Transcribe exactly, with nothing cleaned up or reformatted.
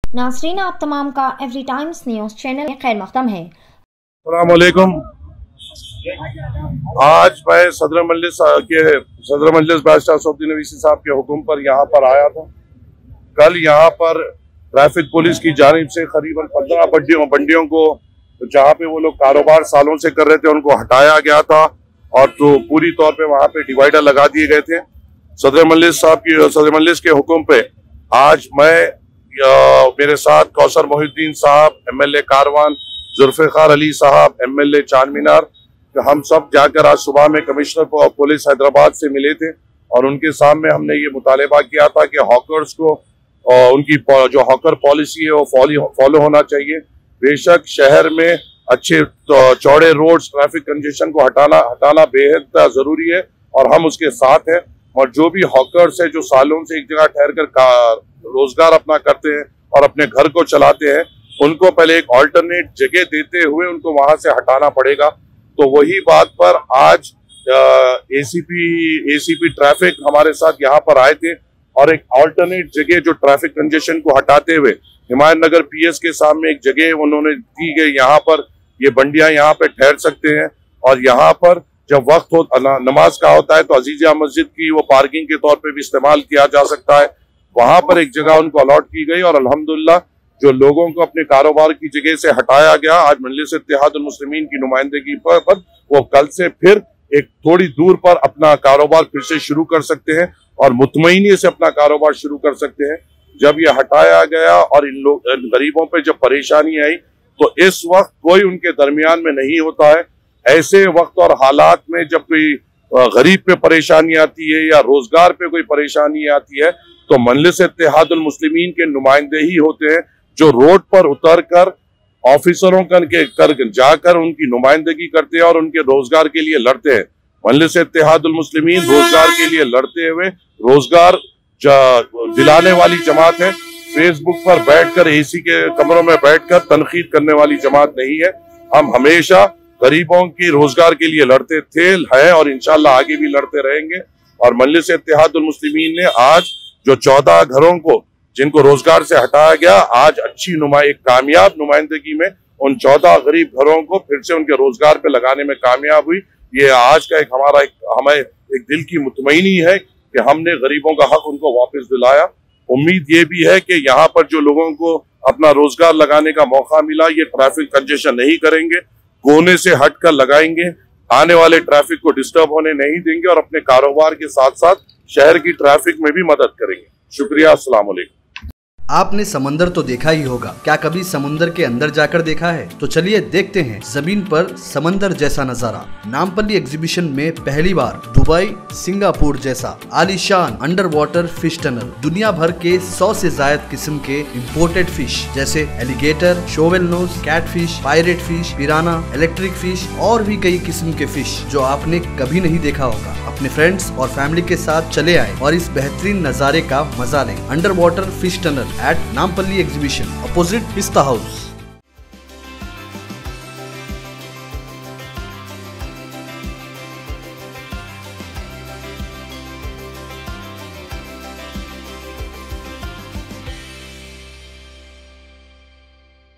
नाज़रीन, आप तमाम का एवरी टाइम्स न्यूज़ चैनल में खैर मक़दम है। अस्सलाम वालेकुम। आज मैं सदर मजलिस के सदर मजलिस बादशाह असदुद्दीन ओवैसी साहब के हुक्म पर यहाँ पर आया था। कल यहाँ पर ट्रैफिक पुलिस की जानिब से करीबन पंद्रह बंडियों बंडियों को जहाँ पे वो लोग कारोबार सालों से कर रहे थे उनको हटाया गया था और तो पूरी तौर पे वहाँ पे डिवाइडर लगा दिए गए थे। सदर मजलिस साहब की सदर मजलिस के हुक्म पे आज मैं आ, मेरे साथ कौसर मोहिउद्दीन साहब, एमएलए कारवान, जुल्फिकार अली साहब, एमएलए चार मीनार, हम सब जाकर आज सुबह में कमिश्नर पुलिस हैदराबाद से मिले थे और उनके सामने हमने ये मुतालबा किया था कि हॉकर्स को और उनकी जो हॉकर पॉलिसी है वो फॉलो होना चाहिए। बेशक शहर में अच्छे चौड़े रोड्स, ट्रैफिक कंजेशन को हटाना हटाना बेहद जरूरी है और हम उसके साथ हैं। और जो भी हॉकर्स है जो सालों से एक जगह ठहर कर रोजगार अपना करते हैं और अपने घर को चलाते हैं, उनको पहले एक ऑल्टरनेट जगह देते हुए उनको वहां से हटाना पड़ेगा। तो वही बात पर आज एसीपी एसीपी ट्रैफिक हमारे साथ यहाँ पर आए थे और एक ऑल्टरनेट जगह जो ट्रैफिक कंजेशन को हटाते हुए हिमायत नगर पीएस के सामने एक जगह उन्होंने दी गई, यहाँ पर ये बंडियां यहाँ पे ठहर सकते हैं और यहाँ पर जब वक्त हो नमाज का होता है तो अजीजिया मस्जिद की वो पार्किंग के तौर पे भी इस्तेमाल किया जा सकता है। वहां पर एक जगह उनको अलॉट की गई और अल्हम्दुलिल्लाह जो लोगों को अपने कारोबार की जगह से हटाया गया, आज मजलिस इत्तेहादुल मुस्लिमीन की नुमाइंदगी पर, पर वो कल से फिर एक थोड़ी दूर पर अपना कारोबार फिर से शुरू कर सकते हैं और मुतमईनी से अपना कारोबार शुरू कर सकते हैं। जब ये हटाया गया और इन लोग गरीबों पे जब परेशानी आई तो इस वक्त कोई उनके दरमियान में नहीं होता है। ऐसे वक्त और हालात में जब कोई गरीब पे परेशानी आती है या रोजगार पे कोई परेशानी आती है तो मजलिस इत्तेहादुल मुस्लिमीन के नुमाइंदे ही होते हैं जो रोड पर उतर कर ऑफिसरों कर के कर जाकर उनकी नुमाइंदगी करते हैं और उनके रोजगार के लिए लड़ते हैं। मजलिस इत्तेहादुल मुस्लिमीन रोजगार के लिए लड़ते हुए रोजगार दिलाने वाली जमात है। फेसबुक पर बैठकर एसी के कमरों में बैठकर तनकीद करने वाली जमात नहीं है। हम हमेशा गरीबों की रोजगार के लिए लड़ते थे, हैं और इंशाल्लाह आगे भी लड़ते रहेंगे। और मजलिस इत्तेहादुल मुस्लिमीन ने आज जो चौदह घरों को जिनको रोजगार से हटाया गया, आज अच्छी नुमा एक कामयाब नुमाइंदगी में उन चौदह गरीब घरों को फिर से उनके रोजगार पे लगाने में कामयाब हुई। ये आज का एक हमारा एक हमें एक दिल की मुतमईनी है कि हमने गरीबों का हक उनको वापस दिलाया। उम्मीद ये भी है कि यहाँ पर जो लोगों को अपना रोजगार लगाने का मौका मिला, ये ट्रैफिक कंजेशन नहीं करेंगे, कोने से हटकर लगाएंगे, आने वाले ट्रैफिक को डिस्टर्ब होने नहीं देंगे और अपने कारोबार के साथ साथ शहर की ट्रैफिक में भी मदद करेंगे। शुक्रिया। अस्सलाम वालेकुम। आपने समंदर तो देखा ही होगा, क्या कभी समुंदर के अंदर जाकर देखा है? तो चलिए देखते हैं जमीन पर समंदर जैसा नजारा। नामपल्ली एग्जीबिशन में पहली बार दुबई, सिंगापुर जैसा आलीशान अंडर वाटर फिश टनल, दुनिया भर के सौ से ज्यादा किस्म के इम्पोर्टेड फिश जैसे alligator, shovel nose, cat fish, pirate fish, piranha, electric fish और भी कई किस्म के फिश जो आपने कभी नहीं देखा होगा। अपने फ्रेंड्स और फैमिली के साथ चले आए और इस बेहतरीन नजारे का मजा लें। Under water fish tunnel at Nampalli Exhibition, opposite Pista House.